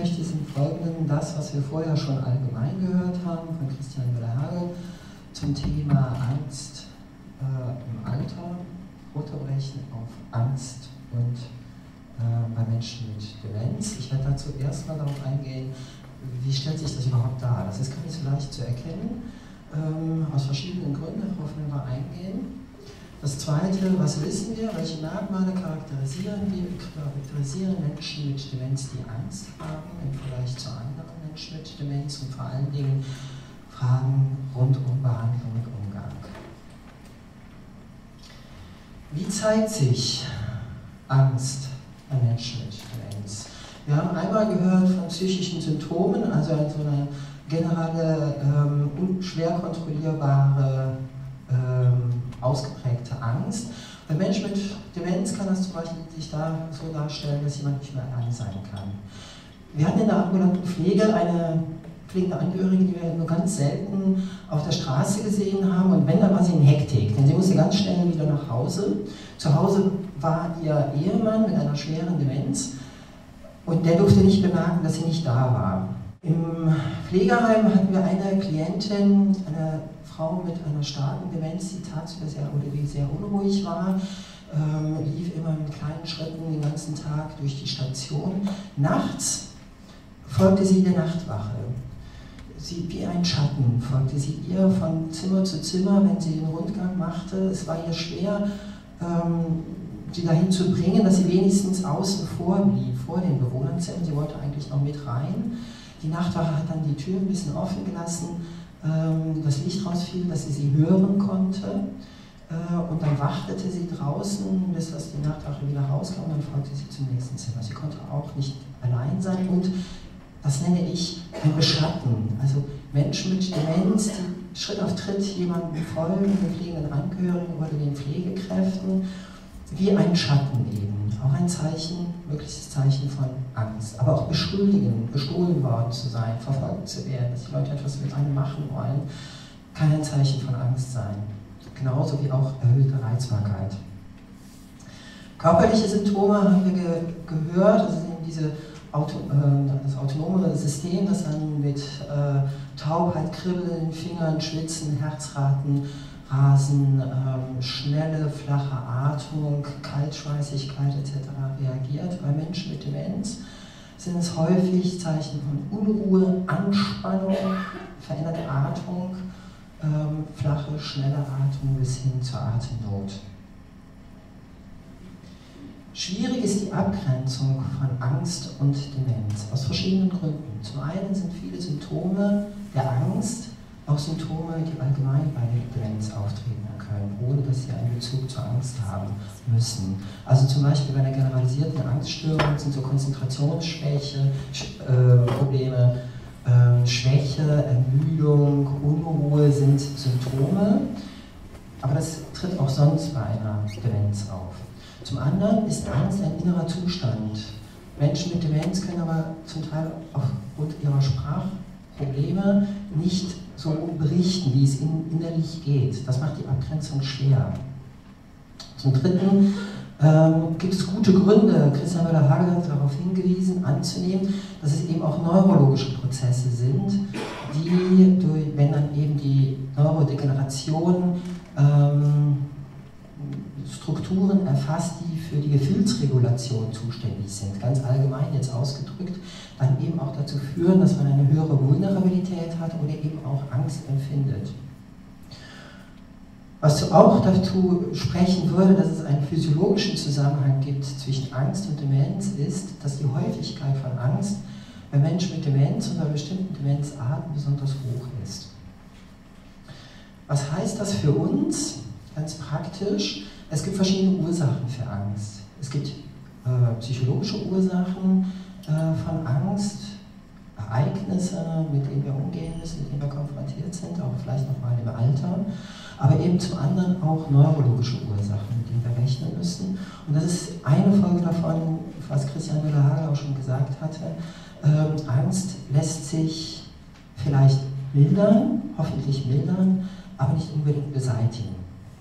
möchte, ist im Folgenden das, was wir vorher schon allgemein gehört haben von Christian Müller-Hagel zum Thema Angst im Alter, runterbrechen auf Angst und bei Menschen mit Demenz. Ich werde dazu erstmal darauf eingehen, wie stellt sich das überhaupt dar. Das ist gar nicht so leicht zu erkennen, aus verschiedenen Gründen, darauf werden wir eingehen. Das Zweite, was wissen wir, welche Merkmale charakterisieren Menschen mit Demenz, die Angst haben, im Vergleich zu anderen Menschen mit Demenz, und vor allen Dingen Fragen rund um Behandlung und Umgang. Wie zeigt sich Angst bei Menschen mit Demenz? Wir haben einmal gehört von psychischen Symptomen, also so eine generelle, schwer kontrollierbare, ausgeprägte Angst. Bei Menschen mit Demenz kann das zum Beispiel sich so darstellen, dass jemand nicht mehr allein sein kann. Wir hatten in der ambulanten Pflege eine pflegende Angehörige, die wir nur ganz selten auf der Straße gesehen haben, und wenn, dann war sie in Hektik, denn sie musste ganz schnell wieder nach Hause. Zu Hause war ihr Ehemann mit einer schweren Demenz und der durfte nicht bemerken, dass sie nicht da war. Im Pflegeheim hatten wir eine Klientin, eine Frau mit einer starken Demenz, die tagsüber sehr unruhig war, lief immer mit kleinen Schritten den ganzen Tag durch die Station. Nachts folgte sie der Nachtwache. Sie, wie ein Schatten folgte sie ihr von Zimmer zu Zimmer, wenn sie den Rundgang machte. Es war ihr schwer, sie dahin zu bringen, dass sie wenigstens außen vor blieb, vor den Bewohnerzimmern. Sie wollte eigentlich noch mit rein. Die Nachtwache hat dann die Tür ein bisschen offen gelassen, das Licht rausfiel, dass sie hören konnte. Und dann wartete sie draußen, bis die Nachtwache wieder rauskam, und dann folgte sie zum nächsten Zimmer. Sie konnte auch nicht allein sein, und das nenne ich ein Beschatten. Also Menschen mit Demenz, die Schritt auf Schritt jemandem folgen, den pflegenden Angehörigen oder den Pflegekräften, wie ein Schatten eben. Auch ein Zeichen, mögliches Zeichen von Angst. Aber auch beschuldigen, bestohlen worden zu sein, verfolgt zu werden, dass die Leute etwas mit einem machen wollen, kann ein Zeichen von Angst sein. Genauso wie auch erhöhte Reizbarkeit. Körperliche Symptome haben wir gehört, das sind das autonome System, das dann mit Taubheit, Kribbeln in den Fingern, Schwitzen, Herzraten, Rasen, schnelle, flache Atmung, Kaltschweißigkeit etc. reagiert. Bei Menschen mit Demenz sind es häufig Zeichen von Unruhe, Anspannung, veränderte Atmung, flache, schnelle Atmung bis hin zur Atemnot. Schwierig ist die Abgrenzung von Angst und Demenz, aus verschiedenen Gründen. Zum einen sind viele Symptome der Angst auch Symptome, die allgemein bei Demenz auftreten können, ohne dass sie einen Bezug zur Angst haben müssen. Also zum Beispiel bei einer generalisierten Angststörung sind so Konzentrationsschwäche, Probleme, Schwäche, Ermüdung, Unruhe sind Symptome, aber das tritt auch sonst bei einer Demenz auf. Zum anderen ist Angst ein innerer Zustand. Menschen mit Demenz können aber zum Teil aufgrund ihrer Sprachprobleme nicht so berichten, wie es ihnen innerlich geht. Das macht die Abgrenzung schwer. Zum Dritten gibt es gute Gründe, Christian Müller-Hagel hat darauf hingewiesen, anzunehmen, dass es eben auch neurologische Prozesse sind, die, wenn dann eben die Neurodegeneration Strukturen erfasst, die für die Gefühlsregulation zuständig sind, ganz allgemein jetzt ausgedrückt, dann eben auch dazu führen, dass man eine höhere Vulnerabilität hat oder eben auch Angst empfindet. Was auch dazu sprechen würde, dass es einen physiologischen Zusammenhang gibt zwischen Angst und Demenz, ist, dass die Häufigkeit von Angst bei Menschen mit Demenz und bei bestimmten Demenzarten besonders hoch ist. Was heißt das für uns? Ganz praktisch, es gibt verschiedene Ursachen für Angst. Es gibt psychologische Ursachen von Angst, Ereignisse, mit denen wir umgehen müssen, mit denen wir konfrontiert sind, auch vielleicht nochmal im Alter, aber eben zum anderen auch neurologische Ursachen, mit denen wir rechnen müssen. Und das ist eine Folge davon, was Christian Müller-Hagel auch schon gesagt hatte. Angst lässt sich vielleicht mildern, hoffentlich mildern, aber nicht unbedingt beseitigen.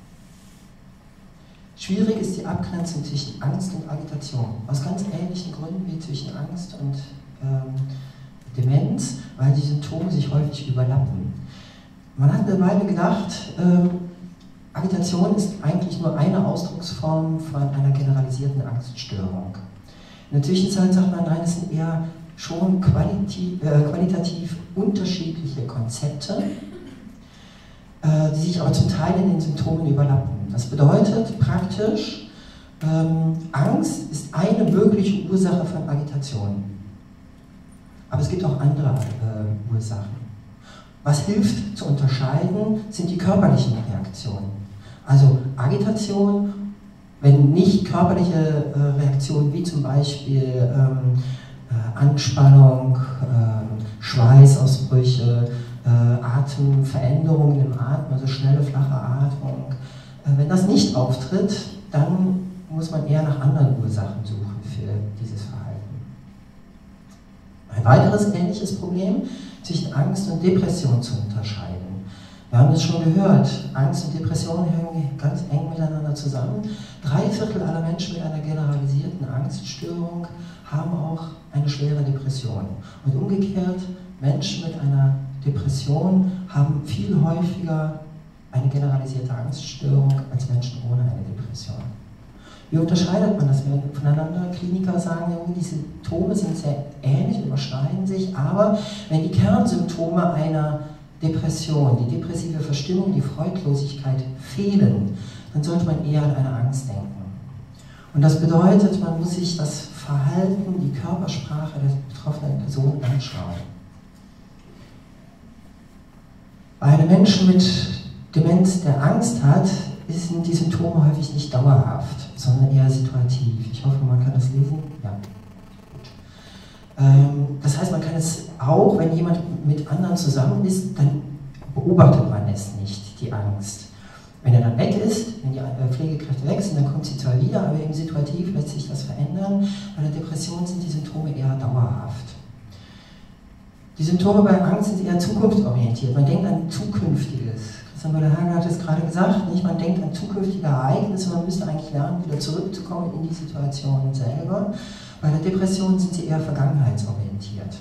Schwierig ist die Abgrenzung zwischen Angst und Agitation, aus ganz ähnlichen Gründen wie zwischen Angst und Demenz, weil die Symptome sich häufig überlappen. Man hat eine Weile gedacht, Agitation ist eigentlich nur eine Ausdrucksform von einer generalisierten Angststörung. In der Zwischenzeit sagt man, nein, es sind eher schon qualitativ unterschiedliche Konzepte, die sich aber zum Teil in den Symptomen überlappen. Das bedeutet praktisch, Angst ist eine mögliche Ursache von Agitation. Aber es gibt auch andere Ursachen. Was hilft zu unterscheiden, sind die körperlichen Reaktionen. Also Agitation, wenn nicht körperliche Reaktionen wie zum Beispiel Anspannung, Schweißausbrüche, Atemveränderungen im Atmen, also schnelle, flache Atmung. Wenn das nicht auftritt, dann muss man eher nach anderen Ursachen suchen für dieses Verhalten. Ein weiteres ähnliches Problem, zwischen Angst und Depression zu unterscheiden. Wir haben das schon gehört, Angst und Depression hängen ganz eng miteinander zusammen. 3/4 aller Menschen mit einer generalisierten Angststörung haben auch eine schwere Depression. Und umgekehrt, Menschen mit einer Depression haben viel häufiger eine generalisierte Angststörung als Menschen ohne eine Depression. Wie unterscheidet man das voneinander? Kliniker sagen, die Symptome sind sehr ähnlich, überschneiden sich, aber wenn die Kernsymptome einer Depression, die depressive Verstimmung, die Freudlosigkeit fehlen, dann sollte man eher an eine Angst denken. Und das bedeutet, man muss sich das Verhalten, die Körpersprache der betroffenen Person anschauen. Bei einem Menschen mit Demenz, der Angst hat, sind die Symptome häufig nicht dauerhaft, sondern eher situativ. Ich hoffe, man kann das lesen. Ja. Das heißt, man kann es auch, wenn jemand mit anderen zusammen ist, dann beobachtet man es nicht, die Angst. Wenn er dann weg ist, wenn die Pflegekräfte weg sind, dann kommt sie zwar wieder, aber eben situativ lässt sich das verändern. Bei der Depression sind die Symptome eher dauerhaft. Die Symptome bei Angst sind eher zukunftsorientiert. Man denkt an Zukünftiges. Christian Müller-Hagen hat es gerade gesagt, nicht? Man denkt an zukünftige Ereignisse, man müsste eigentlich lernen, wieder zurückzukommen in die Situation selber. Bei der Depression sind sie eher vergangenheitsorientiert.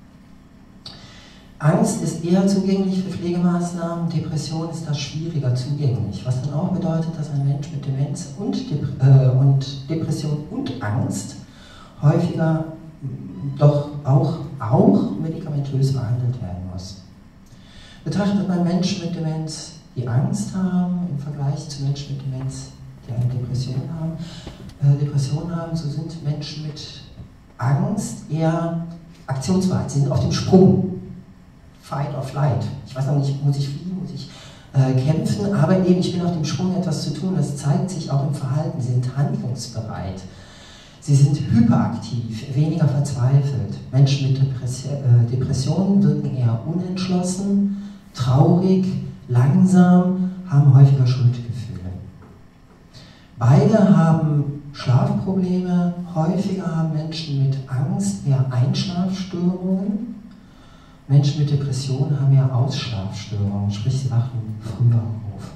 Angst ist eher zugänglich für Pflegemaßnahmen, Depression ist da schwieriger zugänglich, was dann auch bedeutet, dass ein Mensch mit Demenz und Depression und Angst häufiger doch auch medikamentös behandelt werden muss. Betrachtet man Menschen mit Demenz, die Angst haben, im Vergleich zu Menschen mit Demenz, die eine Depression haben, so sind Menschen mit Angst eher aktionsbereit, sie sind auf dem Sprung. Fight or flight. Ich weiß noch nicht, muss ich fliehen, muss ich kämpfen, aber eben ich bin auf dem Sprung etwas zu tun, das zeigt sich auch im Verhalten, sie sind handlungsbereit. Sie sind hyperaktiv, weniger verzweifelt. Menschen mit Depressionen wirken eher unentschlossen, traurig, langsam, haben häufiger Schuldgefühle. Beide haben Schlafprobleme, häufiger haben Menschen mit Angst mehr Einschlafstörungen. Menschen mit Depressionen haben mehr Ausschlafstörungen, sprich sie wachen früher auf.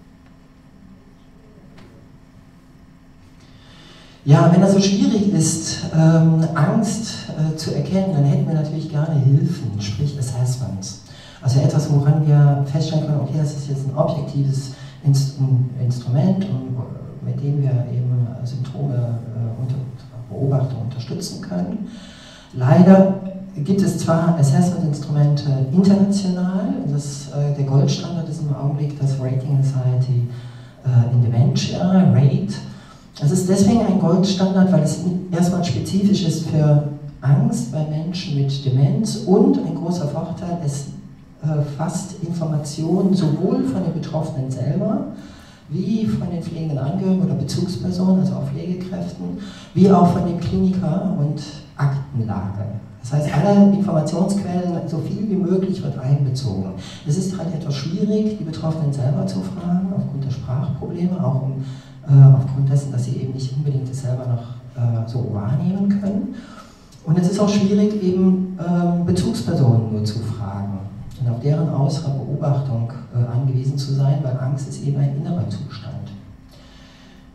Ja, wenn das so schwierig ist, Angst zu erkennen, dann hätten wir natürlich gerne Hilfen, sprich Assessments. Also etwas, woran wir feststellen können, okay, das ist jetzt ein objektives Instrument, mit dem wir eben Symptome Beobachter unterstützen können. Leider gibt es zwar Assessment-Instrumente international, der Goldstandard ist im Augenblick das Rating Anxiety in Dementia, RATE. Es ist deswegen ein Goldstandard, weil es erstmal spezifisch ist für Angst bei Menschen mit Demenz und ein großer Vorteil, es fasst Informationen sowohl von den Betroffenen selber, wie von den pflegenden Angehörigen oder Bezugspersonen, also auch Pflegekräften, wie auch von dem Kliniker und Aktenlage. Das heißt, alle Informationsquellen, so viel wie möglich, wird einbezogen. Es ist halt etwas schwierig, die Betroffenen selber zu fragen, aufgrund der Sprachprobleme, auch aufgrund dessen, dass sie eben nicht unbedingt das selber noch so wahrnehmen können. Und es ist auch schwierig, eben Bezugspersonen nur zu fragen und auf deren äußere Beobachtung angewiesen zu sein, weil Angst ist eben ein innerer Zustand. Auf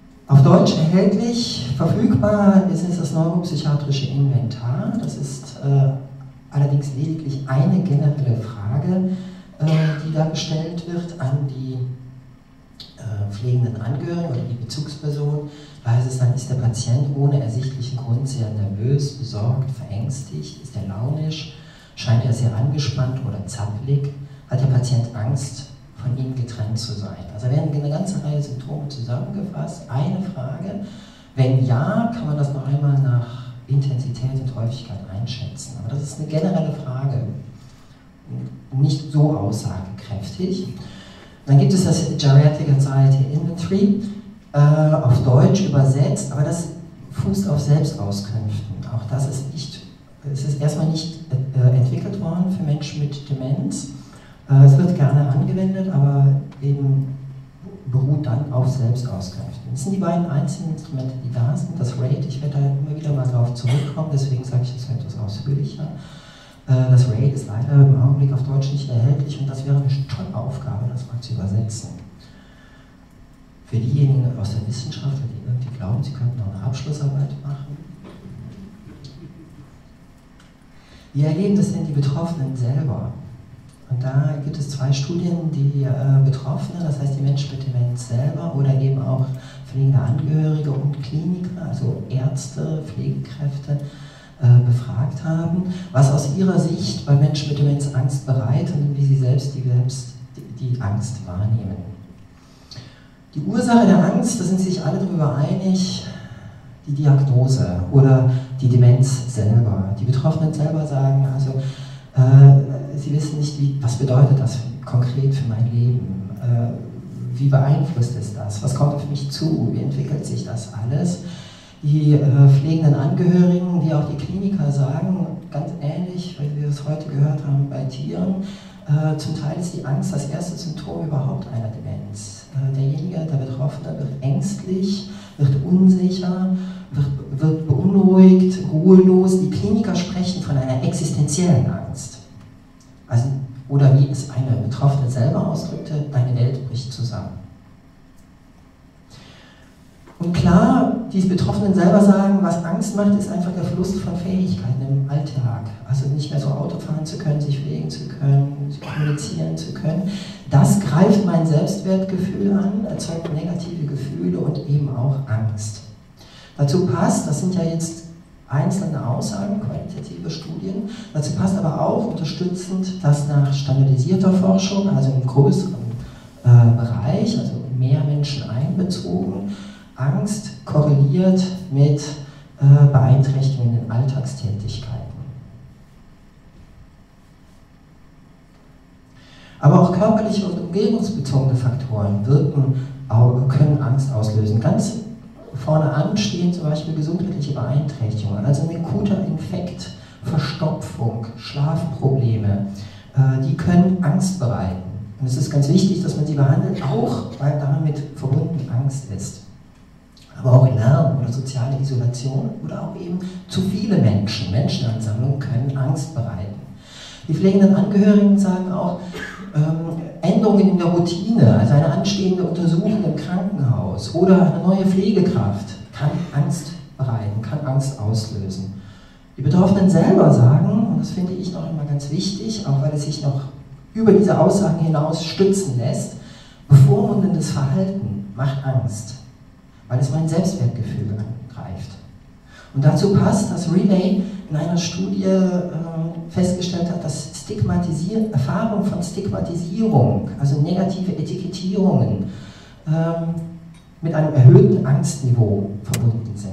Deutsch erhältlich, verfügbar ist es das neuropsychiatrische Inventar. Das ist allerdings lediglich eine generelle Frage, die da gestellt wird an die pflegenden Angehörigen oder die Bezugsperson. Da heißt es dann, ist der Patient ohne ersichtlichen Grund sehr nervös, besorgt, verängstigt, ist er launisch, scheint er sehr angespannt oder zappelig, hat der Patient Angst, von ihm getrennt zu sein. Also werden eine ganze Reihe Symptome zusammengefasst. Eine Frage, wenn ja, kann man das noch einmal nach Intensität und Häufigkeit einschätzen. Aber das ist eine generelle Frage, nicht so aussagekräftig. Dann gibt es das Geriatric Anxiety Inventory, auf Deutsch übersetzt, aber das fußt auf Selbstauskünften. Auch das ist nicht, es ist erstmal nicht entwickelt worden für Menschen mit Demenz. Es wird gerne angewendet, aber eben beruht dann auf Selbstauskünften. Das sind die beiden einzigen Instrumente, die da sind. Das RATE, ich werde da immer wieder mal drauf zurückkommen, deswegen sage ich das etwas ausführlicher. Das RATE ist leider im Augenblick auf Deutsch nicht erhältlich und das wäre eine tolle Aufgabe, das mal zu übersetzen. Für diejenigen aus der Wissenschaft, die irgendwie glauben, sie könnten noch eine Abschlussarbeit machen. Wie erleben das denn die Betroffenen selber? Und da gibt es zwei Studien, die Betroffene, das heißt die Menschen mit Demenz selber oder eben auch pflegende Angehörige und Kliniker, also Ärzte, Pflegekräfte, befragt haben, was aus ihrer Sicht bei Menschen mit Demenz Angst bereitet und wie sie selbst die Angst wahrnehmen. Die Ursache der Angst, da sind sich alle darüber einig, die Diagnose oder die Demenz selber. Die Betroffenen selber sagen, also sie wissen nicht, was bedeutet das konkret für mein Leben, wie beeinflusst es das, was kommt auf mich zu, wie entwickelt sich das alles. Die pflegenden Angehörigen, wie auch die Kliniker sagen, ganz ähnlich, weil wir es heute gehört haben bei Tieren, zum Teil ist die Angst das erste Symptom überhaupt einer Demenz. Derjenige, der Betroffene, wird ängstlich, wird unsicher, wird beunruhigt, ruhelos. Die Kliniker sprechen von einer existenziellen Angst. Also, oder wie es eine Betroffene selber ausdrückte, deine Welt bricht zusammen. Und klar, die Betroffenen selber sagen, was Angst macht, ist einfach der Verlust von Fähigkeiten im Alltag. Also nicht mehr so Auto fahren zu können, sich pflegen zu können, kommunizieren zu können. Das greift mein Selbstwertgefühl an, erzeugt negative Gefühle und eben auch Angst. Dazu passt, das sind ja jetzt einzelne Aussagen, qualitative Studien, dazu passt aber auch unterstützend, dass nach standardisierter Forschung, also im größeren Bereich, also mehr Menschen einbezogen, Angst korreliert mit Beeinträchtigungen in Alltagstätigkeiten. Aber auch körperliche und umgebungsbezogene Faktoren können Angst auslösen. Ganz vorne an stehen zum Beispiel gesundheitliche Beeinträchtigungen, also ein akuter Infekt, Verstopfung, Schlafprobleme, die können Angst bereiten. Und es ist ganz wichtig, dass man sie behandelt, auch weil damit verbunden Angst ist. Aber auch Lärm oder soziale Isolation oder auch eben zu viele Menschenansammlungen können Angst bereiten. Die pflegenden Angehörigen sagen auch, Änderungen in der Routine, also eine anstehende Untersuchung im Krankenhaus oder eine neue Pflegekraft kann Angst bereiten, kann Angst auslösen. Die Betroffenen selber sagen, und das finde ich noch einmal ganz wichtig, auch weil es sich noch über diese Aussagen hinaus stützen lässt, bevormundendes Verhalten macht Angst, weil es mein Selbstwertgefühl angreift. Und dazu passt, dass Relay in einer Studie festgestellt hat, dass Erfahrung von Stigmatisierung, also negative Etikettierungen, mit einem erhöhten Angstniveau verbunden sind.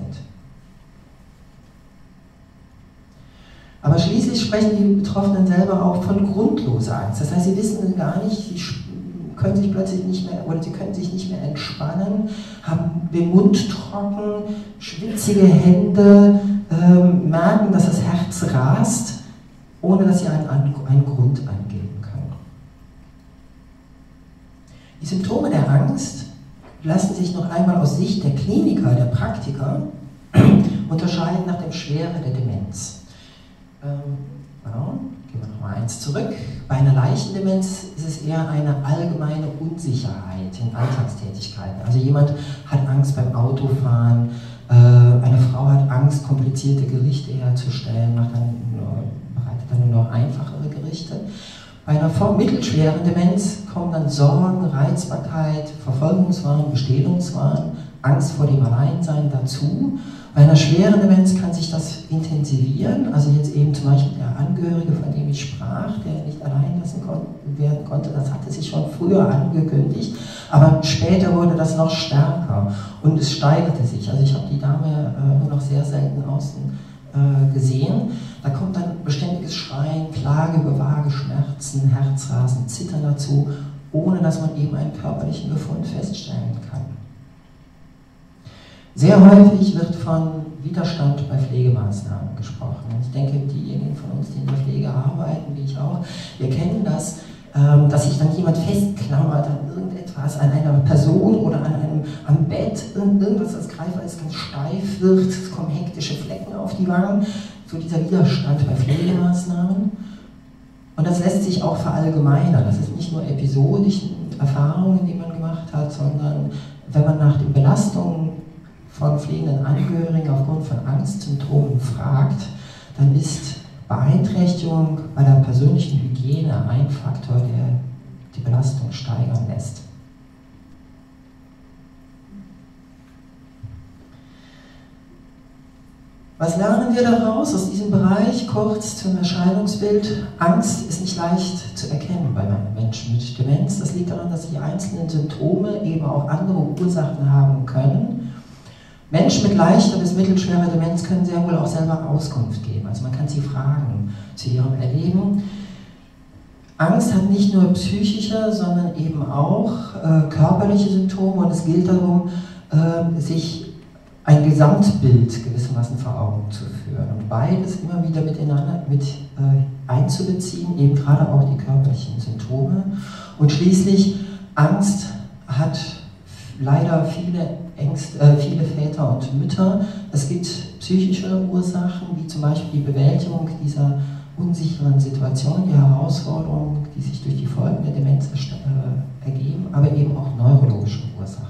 Aber schließlich sprechen die Betroffenen selber auch von grundloser Angst. Das heißt, sie wissen gar nicht, sie können sich plötzlich nicht mehr oder sie können sich nicht mehr entspannen, haben den Mund trocken, schwitzige Hände, merken, dass das Herz rast, ohne dass sie einen Grund angeben können. Die Symptome der Angst lassen sich noch einmal aus Sicht der Kliniker, der Praktiker, unterscheiden nach der Schwere der Demenz. Genau, gehen wir noch nochmal eins zurück. Bei einer leichten Demenz ist es eher eine allgemeine Unsicherheit in Alltagstätigkeiten. Also jemand hat Angst beim Autofahren, eine Frau hat Angst, komplizierte Gerichte herzustellen, bereitet dann nur noch einfachere Gerichte. Bei einer mittelschweren Demenz kommen dann Sorgen, Reizbarkeit, Verfolgungswahn, Bestehlungswahn, Angst vor dem Alleinsein dazu. Bei einer schweren Demenz kann sich das intensivieren, also jetzt eben zum Beispiel der Angehörige, von dem ich sprach, der nicht allein lassen werden konnte, das hatte sich schon früher angekündigt, aber später wurde das noch stärker und es steigerte sich. Also ich habe die Dame nur noch sehr selten außen gesehen. Da kommt dann beständiges Schreien, Klage über vage Schmerzen, Herzrasen, Zittern dazu, ohne dass man eben einen körperlichen Befund feststellen kann. Sehr häufig wird von Widerstand bei Pflegemaßnahmen gesprochen. Und ich denke, diejenigen von uns, die in der Pflege arbeiten, wie ich auch, wir kennen das, dass sich dann jemand festklammert an irgendetwas, an einer Person oder am Bett, irgendwas, das greifbar ist, ganz steif wird, es kommen hektische Flecken auf die Wangen, so dieser Widerstand bei Pflegemaßnahmen. Und das lässt sich auch verallgemeinern. Das ist nicht nur episodischen Erfahrungen, die man gemacht hat, sondern wenn man nach den Belastungen von pflegenden Angehörigen aufgrund von Angstsymptomen fragt, dann ist Beeinträchtigung bei der persönlichen Hygiene ein Faktor, der die Belastung steigern lässt. Was lernen wir daraus aus diesem Bereich? Kurz zum Erscheinungsbild. Angst ist nicht leicht zu erkennen bei Menschen mit Demenz. Das liegt daran, dass die einzelnen Symptome eben auch andere Ursachen haben können. Menschen mit leichter bis mittelschwerer Demenz können sehr wohl auch selber Auskunft geben. Also man kann sie fragen zu ihrem Erleben. Angst hat nicht nur psychische, sondern eben auch körperliche Symptome und es gilt darum, sich ein Gesamtbild gewissermaßen vor Augen zu führen und beides immer wieder miteinander einzubeziehen, eben gerade auch die körperlichen Symptome. Und schließlich, Angst hat leider viele Väter und Mütter. Es gibt psychische Ursachen, wie zum Beispiel die Bewältigung dieser unsicheren Situation, die Herausforderungen, die sich durch die Folgen der Demenz ergeben, aber eben auch neurologische Ursachen.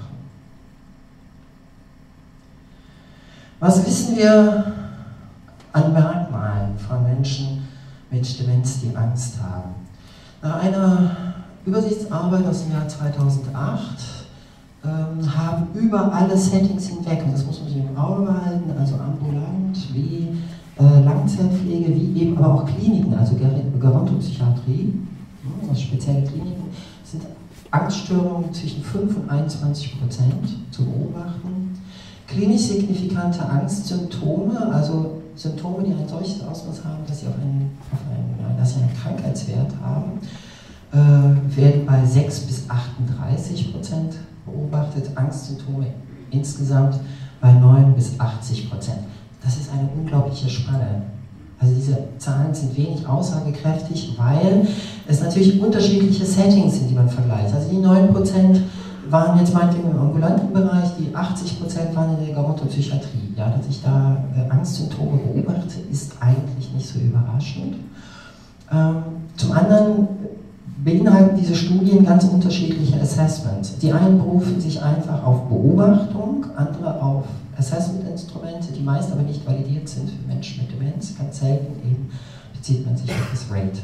Was wissen wir an Merkmalen von Menschen mit Demenz, die Angst haben? Nach einer Übersichtsarbeit aus dem Jahr 2008 haben über alle Settings hinweg, und das muss man sich im Auge behalten, also ambulant wie Langzeitpflege, wie eben aber auch Kliniken, also Gerontopsychiatrie, also spezielle Kliniken, sind Angststörungen zwischen 5 und 21% zu beobachten. Klinisch signifikante Angstsymptome, also Symptome, die ein solches Ausmaß haben, dass sie einen Krankheitswert haben, werden bei 6 bis 38% beobachtet, Angstsymptome insgesamt bei 9 bis 80%. Das ist eine unglaubliche Spanne. Also diese Zahlen sind wenig aussagekräftig, weil es natürlich unterschiedliche Settings sind, die man vergleicht. Also die 9% waren jetzt meinetwegen im ambulanten Bereich, die 80% waren in der Gerontopsychiatrie. Ja, dass ich da Angstsymptome beobachte, ist eigentlich nicht so überraschend. Zum anderen beinhalten diese Studien ganz unterschiedliche Assessments. Die einen berufen sich einfach auf Beobachtung, andere auf Assessment-Instrumente, die meist aber nicht validiert sind für Menschen mit Demenz. Ganz selten eben bezieht man sich auf das Rate.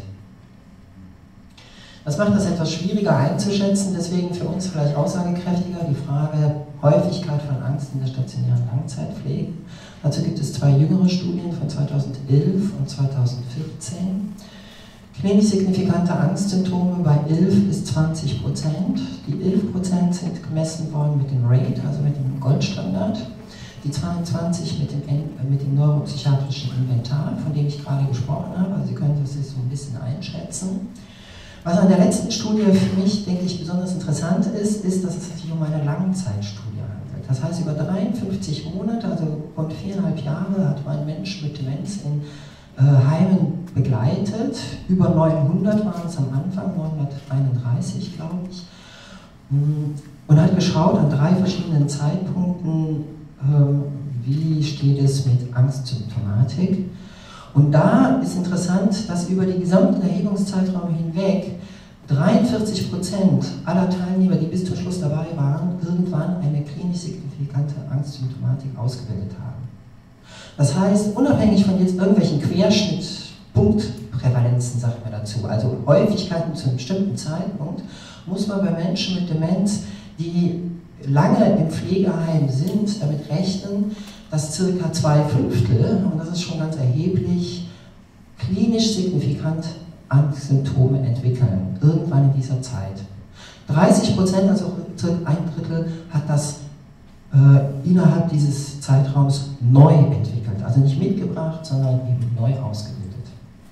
Das macht das etwas schwieriger einzuschätzen, deswegen für uns vielleicht aussagekräftiger die Frage Häufigkeit von Angst in der stationären Langzeitpflege. Dazu gibt es 2 jüngere Studien von 2011 und 2014. Klinisch signifikante Angstsymptome bei 11 bis 20%. Die 11% sind gemessen worden mit dem Rate, also mit dem Goldstandard. Die 22 mit dem neuropsychiatrischen Inventar, von dem ich gerade gesprochen habe. Also Sie können das jetzt so ein bisschen einschätzen. Was an der letzten Studie für mich, denke ich, besonders interessant ist, dass es sich um eine Langzeitstudie handelt. Das heißt, über 53 Monate, also rund 4,5 Jahre, hat man Menschen mit Demenz in Heimen begleitet. Über 900 waren es am Anfang, 931 glaube ich. Und hat geschaut an 3 verschiedenen Zeitpunkten, wie steht es mit Angstsymptomatik. Und da ist interessant, dass über die gesamten Erhebungszeiträume hinweg 43% aller Teilnehmer, die bis zum Schluss dabei waren, irgendwann eine klinisch signifikante Angstsymptomatik ausgebildet haben. Das heißt, unabhängig von jetzt irgendwelchen Querschnitt-Punktprävalenzen, sagt man dazu, also Häufigkeiten zu einem bestimmten Zeitpunkt, muss man bei Menschen mit Demenz, die lange im Pflegeheim sind, damit rechnen, dass ca. 2/5, und das ist schon ganz erheblich, klinisch signifikant Angstsymptome entwickeln, irgendwann in dieser Zeit. 30%, also ca. 1/3, hat das innerhalb dieses Zeitraums neu entwickelt, also nicht mitgebracht, sondern eben neu ausgebildet.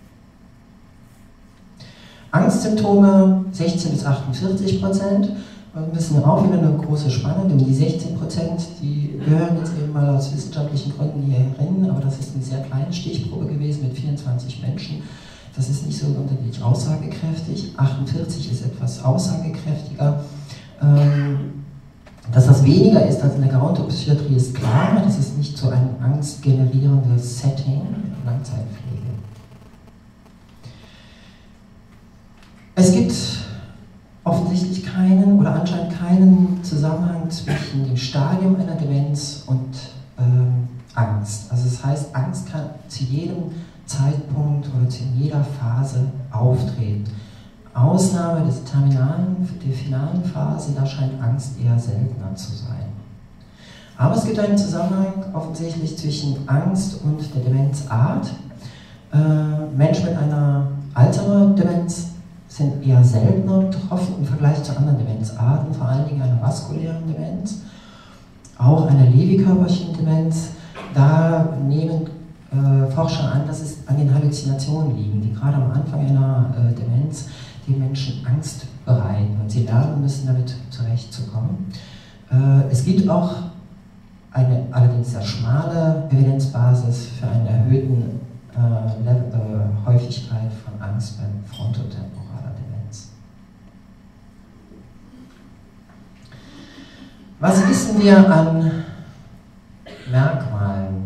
Angstsymptome 16 bis 48%. Wir müssen auch wieder eine große Spanne, denn die 16%, die gehören jetzt eben mal aus wissenschaftlichen Gründen hier rein, aber das ist eine sehr kleine Stichprobe gewesen mit 24 Menschen. Das ist nicht so sonderlich aussagekräftig. 48 ist etwas aussagekräftiger. Dass das weniger ist als in der Gerontopsychiatrie ist klar, das ist nicht so ein angstgenerierendes Setting, Langzeitpflege. Es gibt offensichtlich keinen oder anscheinend keinen Zusammenhang zwischen dem Stadium einer Demenz und Angst. Also das heißt, Angst kann zu jedem Zeitpunkt oder zu jeder Phase auftreten. Ausnahme der finalen Phase, da scheint Angst eher seltener zu sein. Aber es gibt einen Zusammenhang offensichtlich zwischen Angst und der Demenzart. Menschen mit einer Alzheimer-Demenz sind eher seltener betroffen im Vergleich zu anderen Demenzarten, vor allen Dingen einer vaskulären Demenz, auch einer Lewy-Körperchen-Demenz. Da nehmen Forscher an, dass es an den Halluzinationen liegen, die gerade am Anfang einer Demenz den Menschen Angst bereiten und sie lernen müssen, damit zurechtzukommen. Es gibt auch eine allerdings sehr schmale Evidenzbasis für einen erhöhten Häufigkeit von Angst beim frontotemporaler Demenz. Was wissen wir an Merkmalen?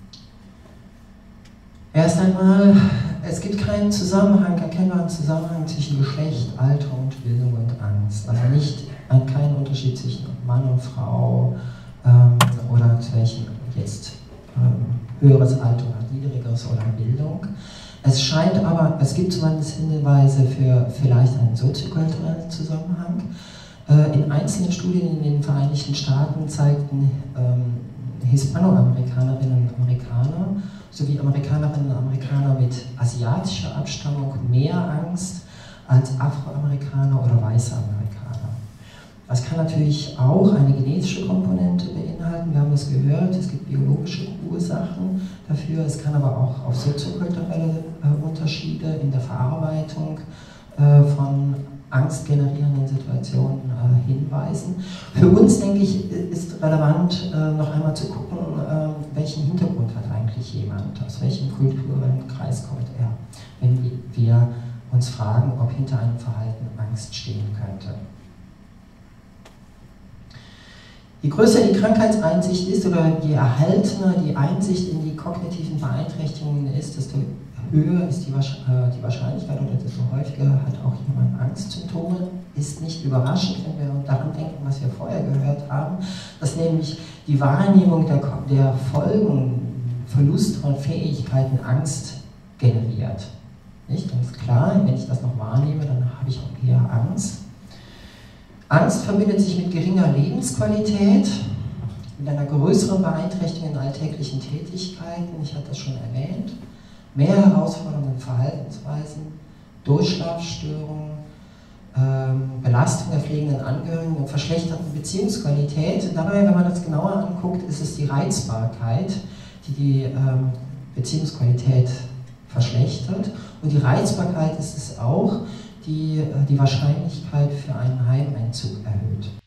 Erst einmal, es gibt keinen Zusammenhang, erkennbaren Zusammenhang zwischen Geschlecht, Alter und Bildung und Angst. Also kein Unterschied zwischen Mann und Frau oder zwischen jetzt höheres Alter oder niedrigeres oder Bildung. Es scheint aber, es gibt zumindest Hinweise für vielleicht einen soziokulturellen Zusammenhang. In einzelnen Studien in den Vereinigten Staaten zeigten Hispanoamerikanerinnen und Amerikaner sowie Amerikanerinnen und Amerikaner mit asiatischer Abstammung mehr Angst als Afroamerikaner oder weiße Amerikaner. Das kann natürlich auch eine genetische Komponente beinhalten, wir haben es gehört, es gibt biologische Ursachen dafür, es kann aber auch auf soziokulturelle Unterschiede in der Verarbeitung von angstgenerierenden Situationen hinweisen. Für uns, denke ich, ist relevant, noch einmal zu gucken, welchen Hintergrund hat eigentlich jemand, aus welchem kulturellen Kreis kommt er, wenn wir uns fragen, ob hinter einem Verhalten Angst stehen könnte. Je größer die Krankheitseinsicht ist oder je erhaltener die Einsicht in die kognitiven Beeinträchtigungen ist, desto höher ist die Wahrscheinlichkeit oder desto häufiger hat auch jemand Angstsymptome. Ist nicht überraschend, wenn wir daran denken, was wir vorher gehört haben, dass nämlich die Wahrnehmung der Folgen, Verlust von Fähigkeiten Angst generiert. Nicht? Ganz klar, wenn ich das noch wahrnehme, dann habe ich auch eher Angst. Angst verbindet sich mit geringer Lebensqualität, mit einer größeren Beeinträchtigung in alltäglichen Tätigkeiten, ich hatte das schon erwähnt, mehr Herausforderungen in Verhaltensweisen, Durchschlafstörungen, Belastung der pflegenden Angehörigen und verschlechterten Beziehungsqualität. Dabei, wenn man das genauer anguckt, ist es die Reizbarkeit, die die Beziehungsqualität verschlechtert. Und die Reizbarkeit ist es auch, die die Wahrscheinlichkeit für einen Heimeinzug erhöht.